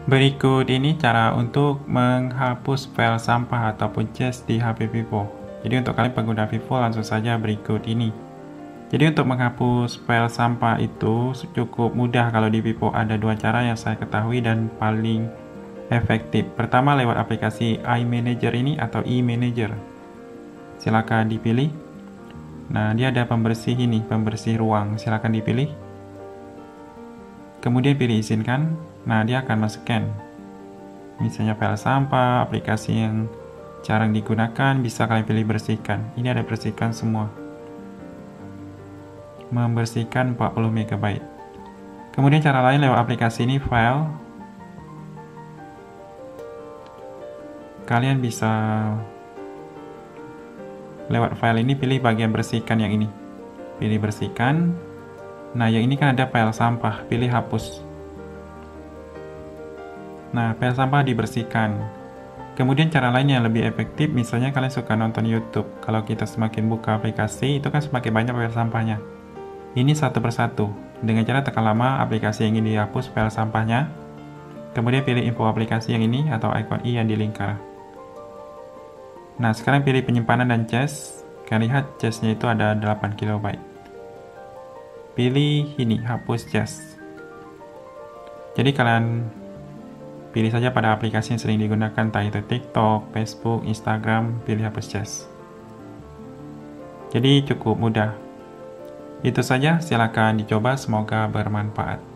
Berikut ini cara untuk menghapus file sampah ataupun cache di HP Vivo. Jadi untuk kalian pengguna Vivo langsung saja berikut ini. Jadi untuk menghapus file sampah itu cukup mudah kalau di Vivo. Ada dua cara yang saya ketahui dan paling efektif. Pertama lewat aplikasi iManager ini atau eManager. Silakan dipilih. Nah, dia ada pembersih ini, pembersih ruang. Silakan dipilih. Kemudian pilih izinkan. Nah, dia akan men-scan. Misalnya file sampah, aplikasi yang jarang digunakan, bisa kalian pilih bersihkan. Ini ada bersihkan semua. Membersihkan 40 MB. Kemudian cara lain lewat aplikasi ini, file. Kalian bisa lewat file ini pilih bagian bersihkan yang ini. Pilih bersihkan. Nah, yang ini kan ada file sampah, pilih hapus. Nah, file sampah dibersihkan. Kemudian cara lain yang lebih efektif, misalnya kalian suka nonton YouTube. Kalau kita semakin buka aplikasi, itu kan semakin banyak file sampahnya. Ini satu persatu. Dengan cara tekan lama aplikasi yang ingin dihapus file sampahnya. Kemudian pilih info aplikasi yang ini atau ikon i yang di lingkar. Nah, sekarang pilih penyimpanan dan cache. Kalian lihat cache-nya itu ada 8 KB. Pilih ini, hapus cache. Jadi kalian pilih saja pada aplikasi yang sering digunakan, entah itu TikTok, Facebook, Instagram, pilih hapus cache. Jadi cukup mudah. Itu saja, silakan dicoba, semoga bermanfaat.